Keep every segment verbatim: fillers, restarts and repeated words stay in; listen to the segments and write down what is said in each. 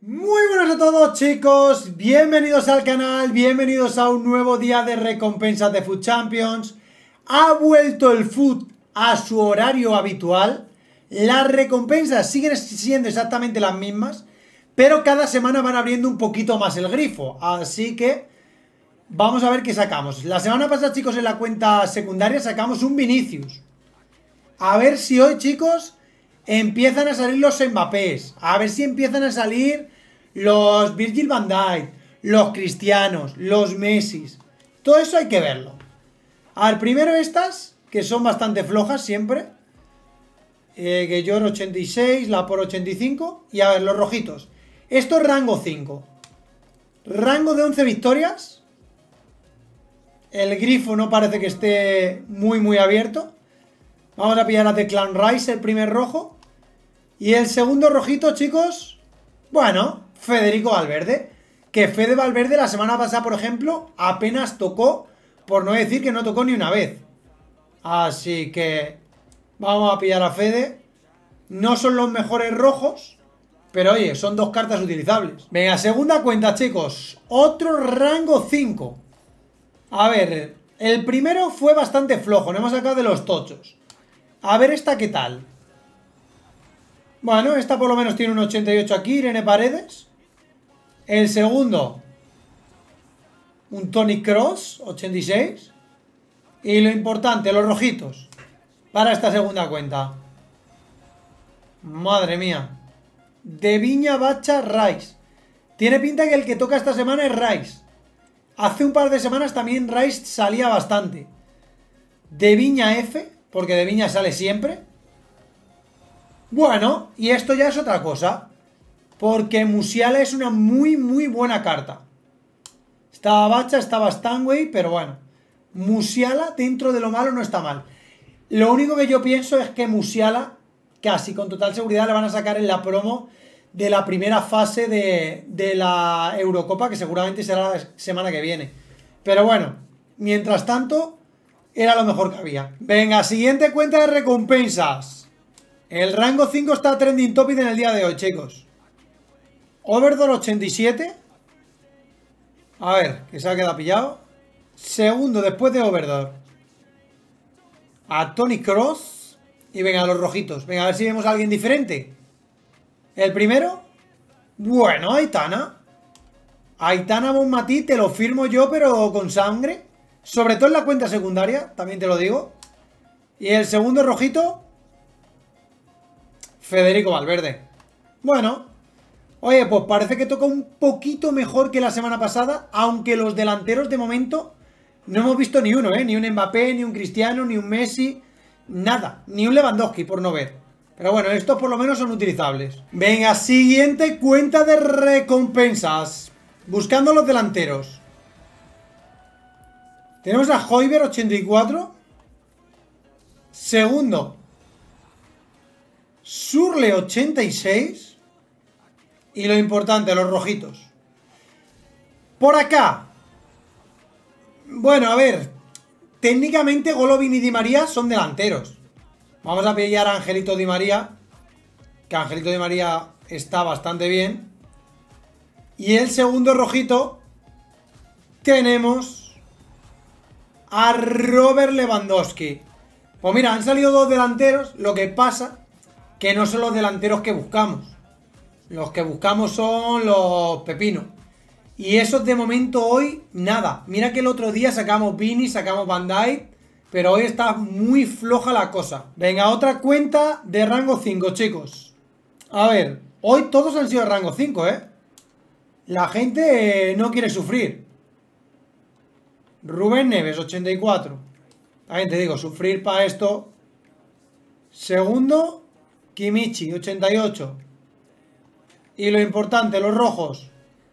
Muy buenas a todos, chicos, bienvenidos al canal, bienvenidos a un nuevo día de recompensas de FUT Champions. Ha vuelto el FUT a su horario habitual. Las recompensas siguen siendo exactamente las mismas, pero cada semana van abriendo un poquito más el grifo. Así que vamos a ver qué sacamos. La semana pasada, chicos, en la cuenta secundaria sacamos un Vinicius. A ver si hoy, chicos, empiezan a salir los Mbappés. A ver si empiezan a salir los Virgil van Dijk, los Cristianos, los Messis. Todo eso hay que verlo. A ver, primero estas, que son bastante flojas siempre. Eh, que yo ochenta y seis, la por ochenta y cinco. Y a ver, los rojitos. Esto es rango cinco. Rango de once victorias. El grifo no parece que esté muy muy abierto. Vamos a pillar a Declan Rice, el primer rojo. Y el segundo rojito, chicos, bueno, Federico Valverde. Que Fede Valverde la semana pasada, por ejemplo, apenas tocó, por no decir que no tocó ni una vez. Así que vamos a pillar a Fede. No son los mejores rojos, pero oye, son dos cartas utilizables. Venga, segunda cuenta, chicos. Otro rango cinco. A ver, el primero fue bastante flojo, no hemos sacado de los tochos. A ver esta qué tal. Bueno, esta por lo menos tiene un ochenta y ocho aquí, Irene Paredes. El segundo, un Toni Kroos, ochenta y seis. Y lo importante, los rojitos, para esta segunda cuenta. Madre mía. De Viña Bacha Rice. Tiene pinta que el que toca esta semana es Rice. Hace un par de semanas también Rice salía bastante. De Viña F, porque de Viña sale siempre. Bueno, y esto ya es otra cosa, porque Musiala es una muy muy buena carta. Estaba Bacha, estaba Stanway, pero bueno, Musiala dentro de lo malo no está mal. Lo único que yo pienso es que Musiala casi con total seguridad le van a sacar en la promo de la primera fase de, de la Eurocopa, que seguramente será la semana que viene. Pero bueno, mientras tanto, era lo mejor que había. Venga, siguiente cuenta de recompensas. El rango cinco está trending topic en el día de hoy, chicos. Overdor ochenta y siete. A ver, que se ha quedado pillado. Segundo después de Overdor. A Toni Kroos. Y venga, los rojitos. Venga, a ver si vemos a alguien diferente. El primero. Bueno, Aitana. Aitana Bonmatí, te lo firmo yo, pero con sangre. Sobre todo en la cuenta secundaria, también te lo digo. Y el segundo rojito, Federico Valverde. Bueno, oye, pues parece que toca un poquito mejor que la semana pasada, aunque los delanteros de momento no hemos visto ni uno, ¿eh? Ni un Mbappé, ni un Cristiano, ni un Messi, nada, ni un Lewandowski por no ver. Pero bueno, estos por lo menos son utilizables. Venga, siguiente cuenta de recompensas. Buscando los delanteros. Tenemos a Højbjerg ochenta y cuatro. Segundo, Surle ochenta y seis. Y lo importante, los rojitos. Por acá. Bueno, a ver. Técnicamente Golovin y Di María son delanteros. Vamos a pillar a Angelito Di María. Que Angelito Di María está bastante bien. Y el segundo rojito. Tenemos a Robert Lewandowski. Pues mira, han salido dos delanteros. Lo que pasa que no son los delanteros que buscamos. Los que buscamos son los pepinos. Y esos de momento hoy, nada. Mira que el otro día sacamos Vini, sacamos Van Dijk, pero hoy está muy floja la cosa. Venga, otra cuenta de rango cinco, chicos. A ver, hoy todos han sido de rango cinco, ¿eh? La gente eh, no quiere sufrir. Rubén Neves, ochenta y cuatro. También te digo, sufrir para esto. Segundo, Kimmich, ochenta y ocho. Y lo importante, los rojos.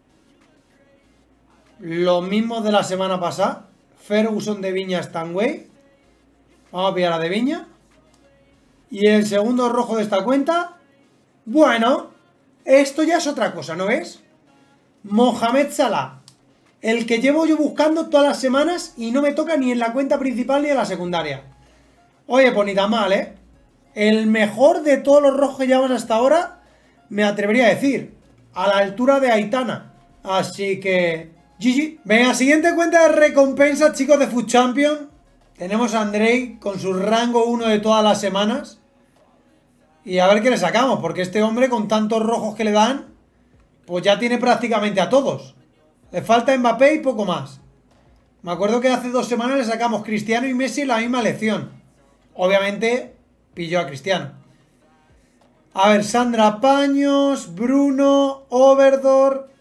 Los mismos de la semana pasada. Ferguson, De Viña, Stanway. Vamos a pillar a De Viña. Y el segundo rojo de esta cuenta. Bueno, esto ya es otra cosa, ¿no ves? Mohamed Salah. El que llevo yo buscando todas las semanas y no me toca ni en la cuenta principal ni en la secundaria. Oye, pues ni tan mal, ¿eh? El mejor de todos los rojos que llevamos hasta ahora, me atrevería a decir. a la altura de Aitana. Así que... G G. Venga, siguiente cuenta de recompensas, chicos, de Food Champion. Tenemos a Andrei con su rango uno de todas las semanas. Y a ver qué le sacamos, porque este hombre con tantos rojos que le dan, pues ya tiene prácticamente a todos. Le falta Mbappé y poco más. Me acuerdo que hace dos semanas le sacamos Cristiano y Messi la misma lección. Obviamente pilló a Cristiano. A ver, Sandra Paños, Bruno, Overdor.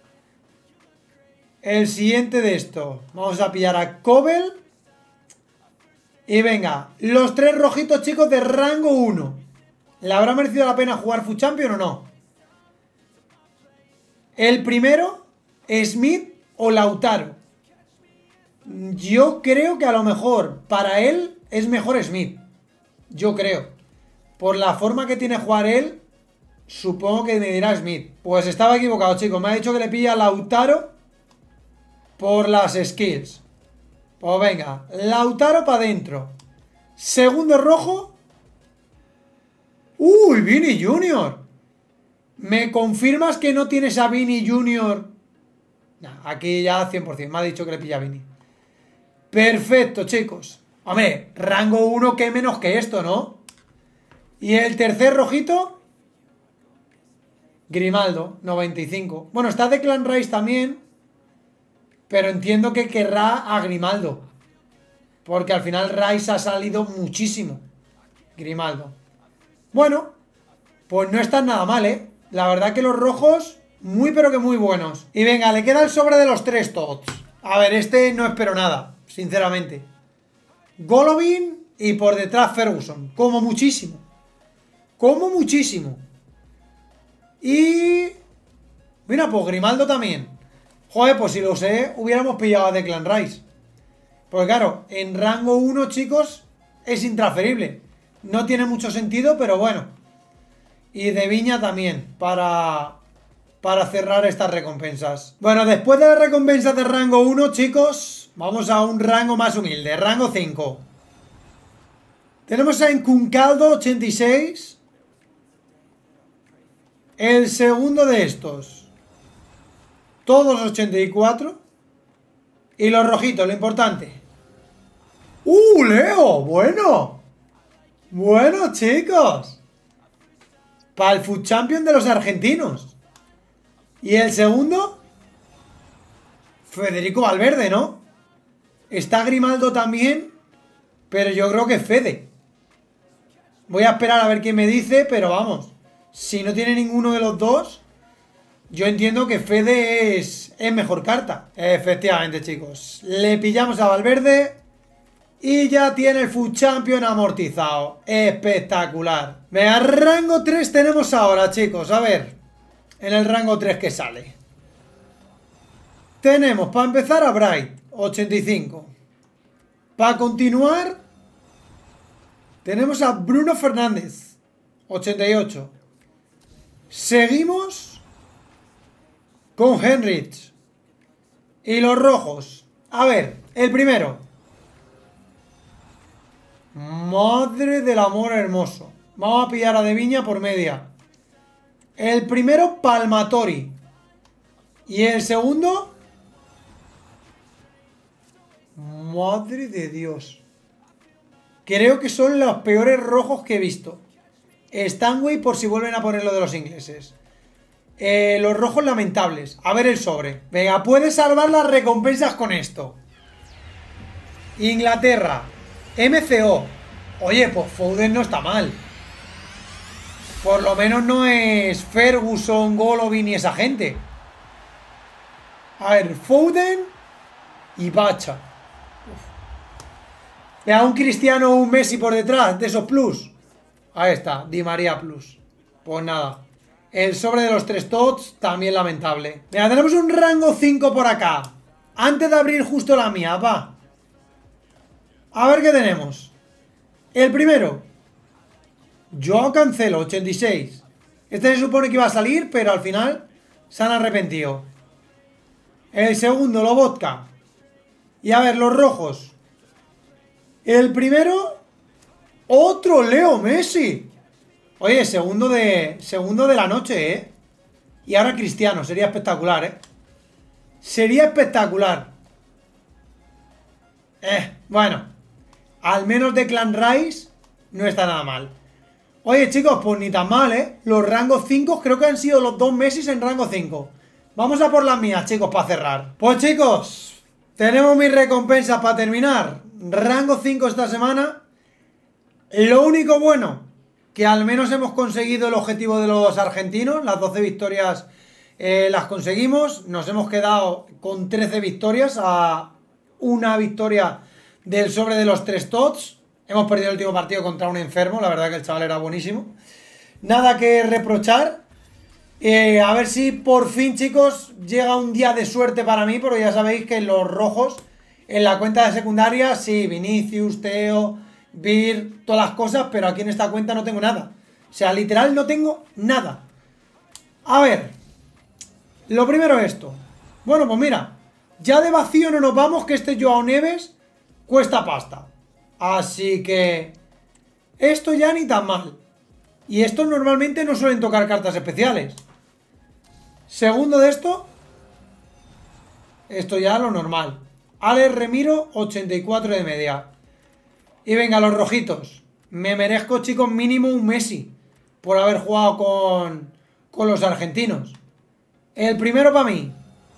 El siguiente de esto. Vamos a pillar a Kobel. Y venga, los tres rojitos, chicos, de rango uno. ¿Le habrá merecido la pena jugar Food Champion o no? El primero, Smith o Lautaro. Yo creo que a lo mejor para él es mejor Smith. Yo creo. Por la forma que tiene jugar él, supongo que me dirá Smith. Pues estaba equivocado, chicos. Me ha dicho que le pilla a Lautaro por las skills. Pues venga, Lautaro para adentro. Segundo rojo. ¡Uy, Vini Junior! ¿Me confirmas que no tienes a Vini Junior? Nah, aquí ya cien por cien. Me ha dicho que le pilla a Vini. Perfecto, chicos. Hombre, rango uno, que menos que esto, ¿no? Y el tercer rojito, Grimaldo, noventa y cinco. Bueno, está Declan Rice también, pero entiendo que querrá a Grimaldo, porque al final Rice ha salido muchísimo. Grimaldo. Bueno, pues no están nada mal, ¿eh? La verdad que los rojos, muy pero que muy buenos. Y venga, le queda el sobre de los tres tots. A ver, este no espero nada, sinceramente. Golovin y por detrás Ferguson. Como muchísimo. Como muchísimo. Y... mira, pues Grimaldo también. Joder, pues si lo sé, hubiéramos pillado a Declan Rice. Porque claro, en rango uno, chicos, es intransferible. No tiene mucho sentido, pero bueno. Y de Viña también, para... para cerrar estas recompensas. Bueno, después de las recompensas de rango uno, chicos, vamos a un rango más humilde, rango cinco. Tenemos a Encuncaldo ochenta y seis. El segundo de estos, todos ochenta y cuatro. Y los rojitos, lo importante. ¡Uh, Leo! Bueno. Bueno, chicos. Para el Food Champion de los argentinos. Y el segundo, Federico Valverde, ¿no? Está Grimaldo también, pero yo creo que Fede. Voy a esperar a ver qué me dice, pero vamos, si no tiene ninguno de los dos, yo entiendo que Fede es, es mejor carta. Efectivamente, chicos. Le pillamos a Valverde y ya tiene el Food Champion amortizado. Espectacular. Venga, rango tres tenemos ahora, chicos. A ver, en el rango tres que sale. Tenemos, para empezar, a Bright, ochenta y cinco. Para continuar, tenemos a Bruno Fernández, ochenta y ocho. Seguimos con Henrich. Y los rojos. A ver, el primero. Madre del amor hermoso. Vamos a pillar a De Viña por media. El primero, Palmatori. Y el segundo... madre de Dios. Creo que son los peores rojos que he visto. Stanway, por si vuelven a poner lo de los ingleses. Eh, los rojos lamentables. A ver el sobre. Venga, puedes salvar las recompensas con esto. Inglaterra. M C O. Oye, pues Foden no está mal. Por lo menos no es Ferguson, Golovin y esa gente. A ver, Foden y Bacha. Vea, un Cristiano o un Messi por detrás de esos plus. Ahí está, Di María plus. Pues nada. El sobre de los tres tots también lamentable. Venga, tenemos un rango cinco por acá. Antes de abrir justo la mía, va. A ver qué tenemos. El primero, Joao Cancelo, ochenta y seis. Este se supone que iba a salir, pero al final se han arrepentido. El segundo, Lobotka. Y a ver, los rojos. El primero, otro Leo Messi. Oye, segundo de, segundo de la noche, ¿eh? Y ahora Cristiano, sería espectacular, ¿eh? Sería espectacular. Eh, bueno. Al menos de Clan Rice no está nada mal. Oye, chicos, pues ni tan mal, ¿eh? Los rangos cinco creo que han sido los dos Messi en rango cinco. Vamos a por las mías, chicos, para cerrar. Pues, chicos, tenemos mis recompensas para terminar. Rango cinco esta semana. Lo único bueno, que al menos hemos conseguido el objetivo de los argentinos. Las doce victorias eh, las conseguimos. Nos hemos quedado con trece victorias a una victoria del sobre de los tres tots. Hemos perdido el último partido contra un enfermo. La verdad que el chaval era buenísimo. Nada que reprochar. Eh, a ver si por fin, chicos, llega un día de suerte para mí. Porque ya sabéis que los rojos en la cuenta de secundaria, sí, Vinicius, Teo, Vir, todas las cosas. Pero aquí en esta cuenta no tengo nada. O sea, literal no tengo nada. A ver. Lo primero esto. Bueno, pues mira. Ya de vacío no nos vamos, que este Joao Neves cuesta pasta. Así que esto ya ni tan mal. Y estos normalmente no suelen tocar cartas especiales. Segundo de esto. Esto ya lo normal. Alex Remiro, ochenta y cuatro de media. Y venga, los rojitos. Me merezco, chicos, mínimo un Messi por haber jugado con, con los argentinos. El primero para mí.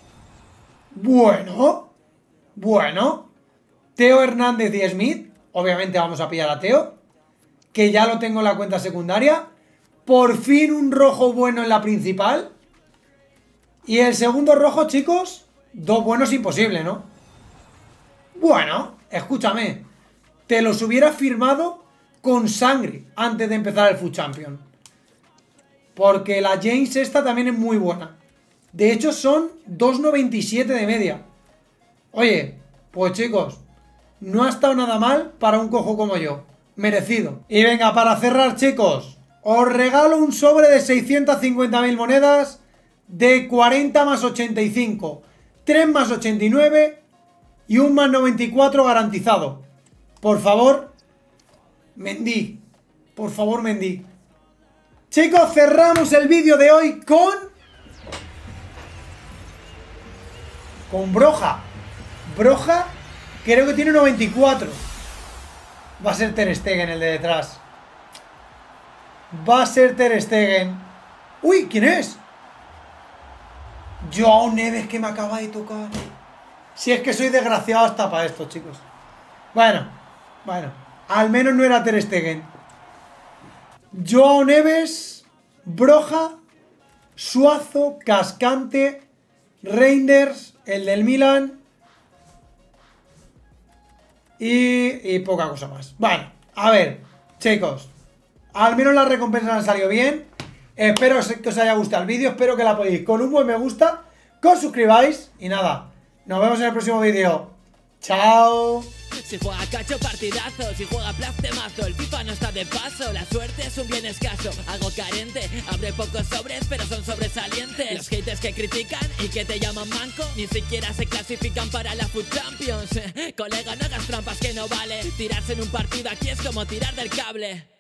Bueno. Bueno. Teo Hernández y Smith. Obviamente vamos a pillar a Teo, que ya lo tengo en la cuenta secundaria. Por fin un rojo bueno en la principal. Y el segundo rojo, chicos, dos buenos imposible, ¿no? Bueno, escúchame. Te los hubiera firmado con sangre antes de empezar el Foot Champion. Porque la James esta también es muy buena. De hecho son dos noventa y siete de media. Oye, pues chicos, no ha estado nada mal para un cojo como yo. Merecido. Y venga, para cerrar, chicos, os regalo un sobre de seiscientas cincuenta mil monedas de cuarenta más ochenta y cinco, tres más ochenta y nueve y un más noventa y cuatro garantizado. Por favor, Mendy. Por favor, Mendy. Chicos, cerramos el vídeo de hoy con... Con Broja. Broja... Creo que tiene noventa y cuatro. Va a ser Ter Stegen el de detrás. Va a ser Ter Stegen. Uy, ¿quién es? Joao Neves, que me acaba de tocar. Si es que soy desgraciado hasta para esto, chicos. Bueno, bueno. Al menos no era Ter Stegen. Joao Neves, Broja, Suazo, Cascante, Reinders, el del Milan... Y, y poca cosa más. Bueno, a ver, chicos, al menos las recompensas han salido bien. Espero que os haya gustado el vídeo. Espero que la apoyéis con un buen me gusta, que os suscribáis. Y nada, nos vemos en el próximo vídeo. Chao. Si juega cacho, partidazo. Si juega plastemazo, el FIFA no está de paso. La suerte es un bien escaso, algo carente. Abre pocos sobres, pero son sobresalientes. Los haters que critican y que te llaman manco ni siquiera se clasifican para la Foot Champions. Colega, no hagas trampas, que no vale. Tirarse en un partido aquí es como tirar del cable.